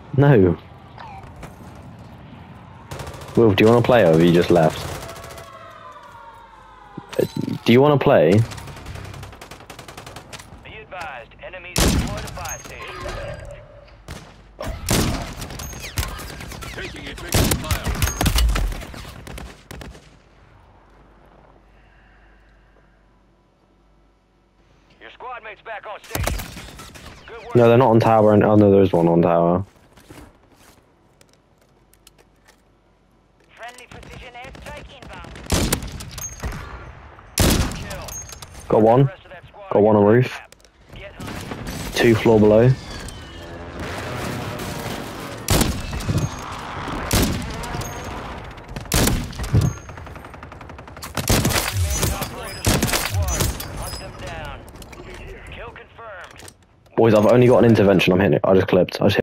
No. Will, do you want to play or have you just left? Do you want to play? Be advised, enemies deployed a buy station. Taking effective fire. Your squad mate's back on station. Good work. No, they're not on tower. And oh no, there's one on tower. Friendly precision airstrike inbound. Kill. Got one. The rest of that squad Got one on roof. Get hunting. 2 floor below. Remaining operators in that squad. Hunt them down. Kill confirmed. Boys, I've only got an intervention. I'm hitting it. I just clipped. I just hit